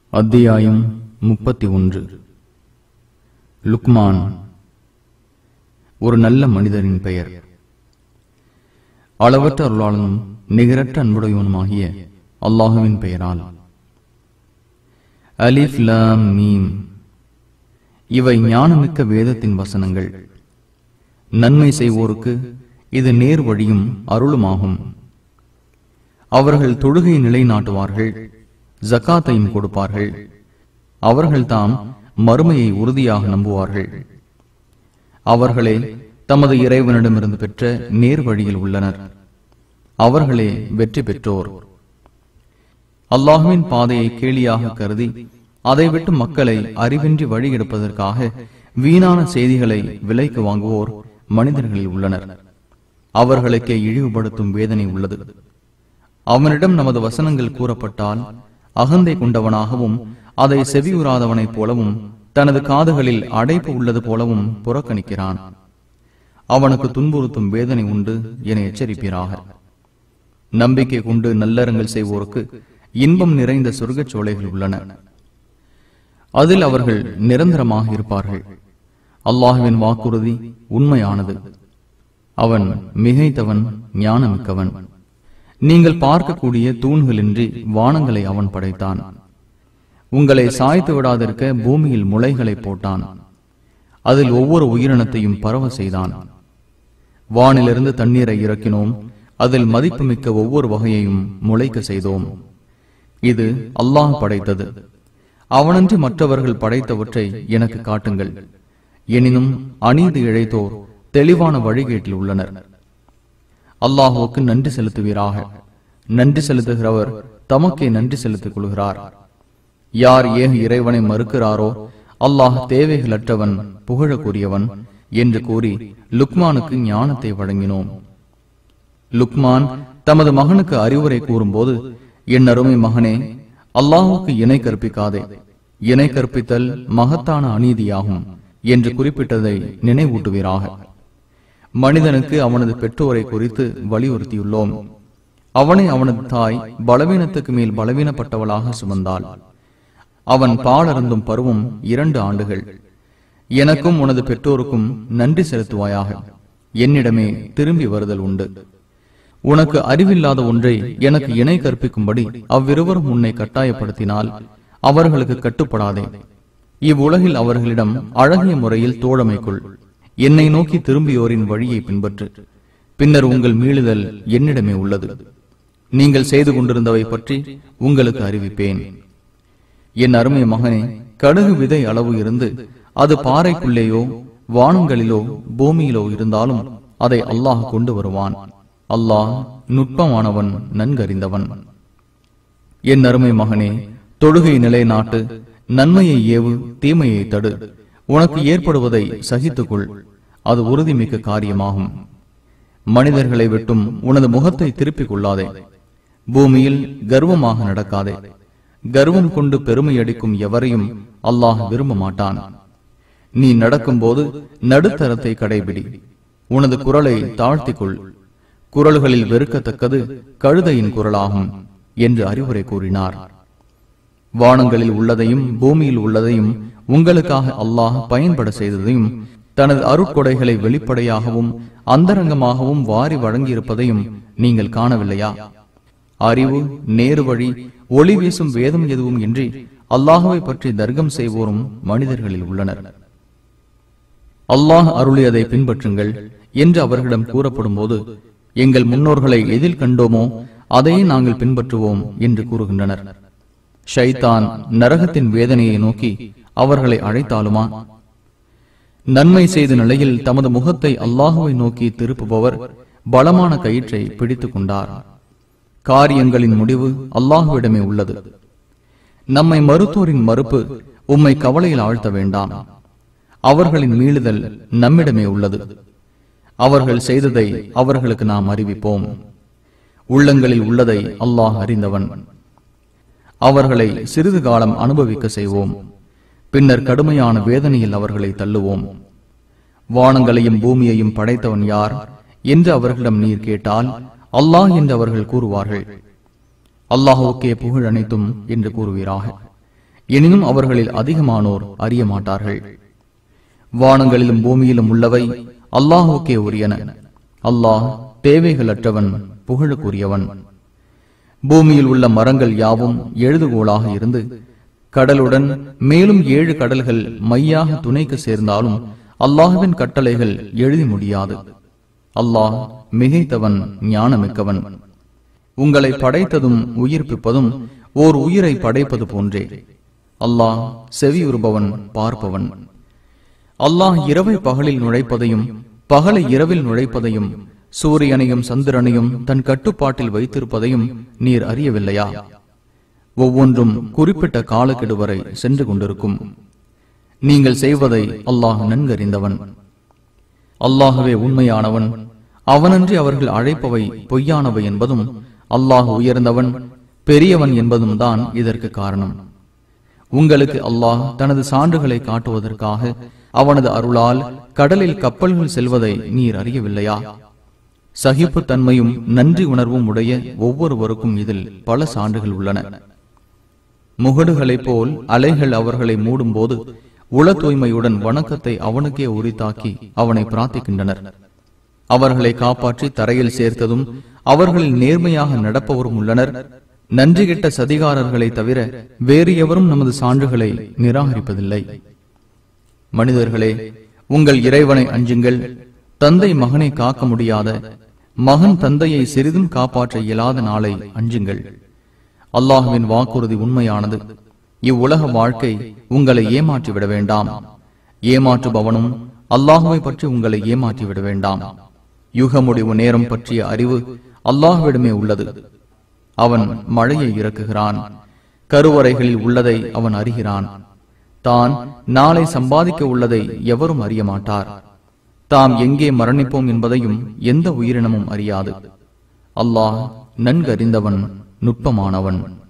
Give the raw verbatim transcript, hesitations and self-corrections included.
அத்தியாயம் முப்பத்தி ஒன்று. லுக்மான் ஒரு நல்ல மனிதரின் பெயர். அளவற்ற அருளாளனும் நிகரற்ற அன்புடையவனுமாகிய அல்லாஹுவின் பெயரால். அலிஃப் லாம் மீம். இவை ஞானமிக்க வேதத்தின் வசனங்கள். நன்மை செய்வோருக்கு இது நேர் வழியும் அருளுமாகும். அவர்கள் தொழுகையை நிலைநாட்டுவார்கள், ஜகாத்தையும் கொடுப்பார்கள். அவர்கள் தாம் மறுமையை உறுதியாக நம்புவார்கள். அவர்களே தமது இறைவனிடமிருந்து பெற்ற நேர் வழியில் உள்ளனர். அவர்களே வெற்றி பெற்றோர். அல்லாஹுவின் பாதையை கேலியாக கருதி அதை விட்டு மக்களை அறிவின்றி வழி எடுப்பதற்காக வீணான செய்திகளை விலைக்கு வாங்குவோர் மனிதர்களில் உள்ளனர். அவர்களுக்கே இழிவுபடுத்தும் வேதனை உள்ளது. அவனிடம் நமது வசனங்கள் கூறப்பட்டால் அகந்தை கொண்டவனாகவும் அதை செவியுறாதவனைப் போலவும் தனது காதுகளில் அடைப்பு உள்ளது போலவும் புறக்கணிக்கிறான். அவனுக்கு துன்புறுத்தும் வேதனை உண்டு என எச்சரிப்பீராக. நம்பிக்கை கொண்டு நல்லறங்கள் செய்வோருக்கு இன்பம் நிறைந்த சொர்க்கச் சோலைகள் உள்ளன. அதில் அவர்கள் நிரந்தரமாக இருப்பார்கள். அல்லாஹுவின் வாக்குறுதி உண்மையானது. அவன் மிகைத்தவன், ஞானமிக்கவன். நீங்கள் பார்க்கக்கூடிய தூண்களின்றி வானங்களை அவன் படைத்தான். உங்களை சாய்த்து விடாதிருக்க பூமியில் முளைகளை போட்டான். அதில் ஒவ்வொரு உயிரினத்தையும் பரவ செய்தான். வானிலிருந்து தண்ணீரை இறக்கினோம். அதில் மதிப்புமிக்க ஒவ்வொரு வகையையும் முளைக்க செய்தோம். இது அல்லாஹ் படைத்தது. அவனன்றி மற்றவர்கள் படைத்தவற்றை எனக்கு காட்டுங்கள். எனினும் அநீதி இழைத்தோர் தெளிவான வழிகேட்டில் உள்ளனர். அல்லாஹுவுக்கு நன்றி செலுத்துவீராக. நன்றி செலுத்துகிறவர் தமக்கே நன்றி செலுத்திக் கொள்கிறார். யார் ஏக இறைவனை மறுக்கிறாரோ அல்லாஹ் தேவைகளற்றவன், புகழக்கூடியவன் என்று கூறி லுக்மானுக்கு ஞானத்தை வழங்கினோம். லுக்மான் தமது மகனுக்கு அறிவுரை கூறும்போது, என் அருமை மகனே, அல்லாஹுக்கு இணை கற்பிக்காதே. இணை கற்பித்தல் மகத்தான அநீதியாகும் என்று குறிப்பிட்டதை நினைவூட்டுவீராக. மனிதனுக்கு அவனது பெற்றோரை குறித்து வலியுறுத்தியுள்ளோம். அவனை அவனது தாய் பலவீனத்துக்கு மேல் பலவீனப்பட்டவளாக சுமந்தாள். அவன் பாலருந்தும் பருவம் இரண்டு ஆண்டுகள். எனக்கும் உனது பெற்றோருக்கும் நன்றி செலுத்துவாயாக. என்னிடமே திரும்பி வருதல் உண்டு. உனக்கு அறிவில்லாத ஒன்றை எனக்கு இணை கற்பிக்கும்படி அவ்விருவரும் உன்னை கட்டாயப்படுத்தினால் அவர்களுக்கு கட்டுப்படாதே. இவ்வுலகில் அவர்களிடம் அழகிய முறையில் தோழமைக்குள். என்னை நோக்கி திரும்பியோரின் வழியை பின்பற்று. பின்னர் உங்கள் மீளுதல் என்னிடமே உள்ளது. நீங்கள் செய்து கொண்டிருந்தவை பற்றி உங்களுக்கு அறிவிப்பேன். என் அருமை மகனே, கடுகு விதை அளவு இருந்து அது பாறைக்குள்ளேயோ வானங்களிலோ பூமியிலோ இருந்தாலும் அதை அல்லாஹ் கொண்டு வருவான். அல்லாஹ் நுட்பமானவன், நன்கறிந்தவன். என் அருமை மகனே, தொழுகை நிலைநாட்டு, நன்மையை ஏவு, தீமையை தடு. உனக்கு ஏற்படுவதை சகித்துக்கொள். அது உறுதிமிக்க காரியமாகும். மனிதர்களை விட்டும் உனது முகத்தை திருப்பிக் கொள்ளாதே. பூமியில் கர்வமாக நடக்காதே. கர்வம் கொண்டு பெருமை அடிக்கும் எவரையும் அல்லாஹ் விரும்ப மாட்டான். நீ நடக்கும் போது நடுத்தரத்தை கடைபிடி. உனது குரலை தாழ்த்திக்கொள். குரல்களில் வெறுக்கத்தக்கது கழுதையின் குரலாகும் என்று அறிவுரை கூறினார். வானங்களில் உள்ளதையும் பூமியில் உள்ளதையும் உங்களுக்காக அல்லாஹ் பயன்பட செய்ததையும் தனது அருட்கொடைகளை வெளிப்படையாகவும் அந்தரங்கமாகவும் வாரி வழங்கியிருப்பதையும் நீங்கள் காணவில்லையா? அறிவு, நேரு வழி, ஒளி வீசும் வேதம் எதுவும் இன்றி அல்லாஹுவை பற்றி தர்க்கம் செய்வோரும் மனிதர்களில் உள்ளனர். அல்லாஹ் அருளியதை பின்பற்றுங்கள் என்று அவர்களிடம் கூறப்படும் போது, எங்கள் முன்னோர்களை எதில் கண்டோமோ அதையே நாங்கள் பின்பற்றுவோம் என்று கூறுகின்றனர். ஷைத்தான் நரகத்தின் வேதனையை நோக்கி அவர்களை அழைத்தாலுமா? நன்மை செய்த நிலையில் தமது முகத்தை அல்லாஹுவை நோக்கி திருப்புபவர் பலமான கயிற்றை பிடித்துக் கொண்டார். காரியங்களின் முடிவு அல்லாஹுவிடமே உள்ளது. நம்மை மறுத்தோரின் மறுப்பு உம்மை கவலையில் ஆழ்த்த வேண்டாம். அவர்களின் மீளுதல் நம்மிடமே உள்ளது. அவர்கள் செய்ததை அவர்களுக்கு நாம் அறிவிப்போம். உள்ளங்களில் உள்ளதை அல்லாஹ் அறிந்தவன். அவர்களை சிறிது காலம் அனுபவிக்க செய்வோம். பின்னர் கடுமையான வேதனையில் அவர்களை தள்ளுவோம். வானங்களையும் பூமியையும் படைத்தவன் யார் என்று அவர்களிடம் நீர் கேட்டால் அல்லாஹ் என்று அவர்கள் கூறுவார்கள். அல்லாஹுக்கே புகழ் அனைத்தும் என்று கூறுவீராக. எனினும் அவர்களில் அதிகமானோர் அறிய மாட்டார்கள். வானங்களிலும் பூமியிலும் உள்ளவை அல்லாஹுக்கே உரியன. அல்லாஹ் தேவைகளற்றவன், புகழுக்குரியவன். பூமியில் உள்ள மரங்கள் யாவும் எழுதுகோளாக இருந்து கடலுடன் மேலும் ஏழு கடல்கள் மையாக துணைக்கு சேர்ந்தாலும் அல்லாஹுவின் கட்டளைகள் எழுதி முடியாது. அல்லாஹ் மிகைத்தவன், ஞானமிக்கவன். உங்களை படைத்ததும் உயிர்ப்பிப்பதும் ஓர் உயிரை படைப்பது போன்றே. அல்லாஹ் செவியுறுபவன், பார்ப்பவன். அல்லாஹ் இரவை பகலில் நுழைப்பதையும் பகலை இரவில் நுழைப்பதையும் சூரியனையும் சந்திரனையும் தன் கட்டுப்பாட்டில் வைத்திருப்பதையும் நீர் அறியவில்லையா? ஒவ்வொன்றும் குறிப்பிட்ட காலக்கெடு வரை சென்று கொண்டிருக்கும். நீங்கள் செய்வதை அல்லாஹ் நன்கறிந்தவன். அல்லாஹுவே உண்மையானவன், அவனன்றி அவர்கள் அழைப்பவை பொய்யானவை என்பதும் அல்லாஹ் உயர்ந்தவன், பெரியவன் என்பதும் தான் இதற்கு காரணம். உங்களுக்கு அல்லாஹ் தனது சான்றுகளை காட்டுவதற்காக அவனது அருளால் கடலில் கப்பல்கள் செல்வதை நீர் அறியவில்லையா? சகிப்பு தன்மையும் நன்றி உணர்வும் உடைய ஒவ்வொருவருக்கும் இதில் பல சான்றுகள் உள்ளன. முகடுகளைப் போல் அலைகள் அவர்களை மூடும் போது உள தூய்மையுடன் வணக்கத்தை அவனுக்கே உரித்தாக்கி அவனை பிரார்த்திக்கின்றனர். அவர்களை காப்பாற்றி தரையில் சேர்த்ததும் அவர்களில் நேர்மையாக நடப்பவரும் உள்ளனர். நன்றி கெட்ட சதிகாரர்களை தவிர வேறு எவரும் நமது சான்றுகளை நிராகரிப்பதில்லை. மனிதர்களே, உங்கள் இறைவனை அஞ்சுங்கள். தந்தை மகனை காக்க முடியாத, மகன் தந்தையை சிறிதும் காப்பாற்ற இயலாத நாளை அஞ்சுங்கள். அல்லாஹுவின் வாக்குறுதி உண்மையானது. இவ்வுலக வாழ்க்கை உங்களை ஏமாற்றிவிட வேண்டாம். ஏமாற்றுபவனும் அல்லாஹுவை பற்றி உங்களை ஏமாற்றிவிட வேண்டாம். யுக முடிவு நேரம் பற்றிய அறிவு அல்லாஹுவிடமே உள்ளது. அவன் மழையை இறக்குகிறான். கருவறைகளில் உள்ளதை அவன் அறிகிறான். தான் நாளை சம்பாதிக்க உள்ளதை எவரும் அறிய மாட்டார். தாம் எங்கே மரணிப்போம் என்பதையும் எந்த உயிரினமும் அறியாது. அல்லாஹ் நன்கறிந்தவன், நுட்பமானவன்.